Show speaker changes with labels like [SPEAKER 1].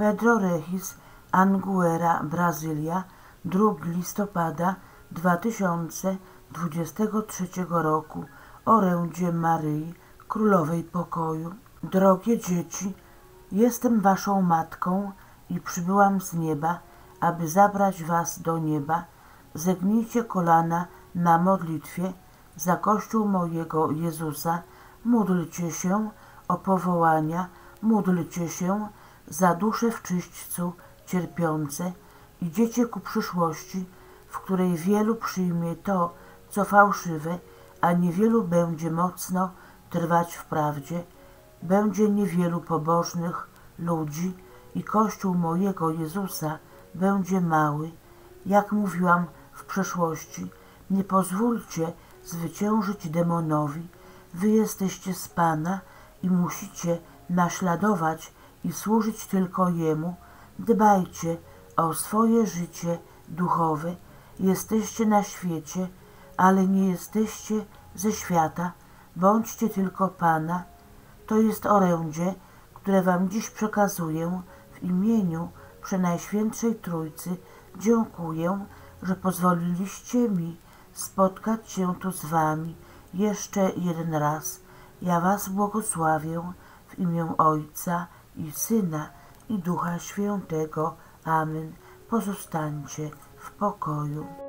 [SPEAKER 1] Pedro Regis, Anguera, Brazylia, 2 listopada 2023 roku, orędzie Maryi, Królowej Pokoju. Drogie dzieci, jestem waszą matką i przybyłam z nieba, aby zabrać was do nieba. Zegnijcie kolana na modlitwie za Kościół mojego Jezusa, módlcie się o powołania, módlcie się za dusze w czyśćcu cierpiące. Idziecie ku przyszłości, w której wielu przyjmie to, co fałszywe, a niewielu będzie mocno trwać w prawdzie. Będzie niewielu pobożnych ludzi i Kościół mojego Jezusa będzie mały. Jak mówiłam w przeszłości, nie pozwólcie zwyciężyć demonowi. Wy jesteście z Pana i musicie naśladować i służyć tylko Jemu. Dbajcie o swoje życie duchowe. Jesteście na świecie, ale nie jesteście ze świata. Bądźcie tylko Pana. To jest orędzie, które wam dziś przekazuję w imieniu Przenajświętszej Trójcy. Dziękuję, że pozwoliliście mi spotkać się tu z wami jeszcze jeden raz. Ja was błogosławię w imię Ojca i Syna i Ducha Świętego. Amen. Pozostańcie w pokoju.